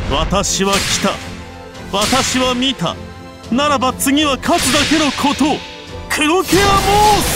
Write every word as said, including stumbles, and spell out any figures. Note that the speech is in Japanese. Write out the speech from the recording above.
私は来た、私は見た。ならば次は勝つだけのことを黒ケア申す。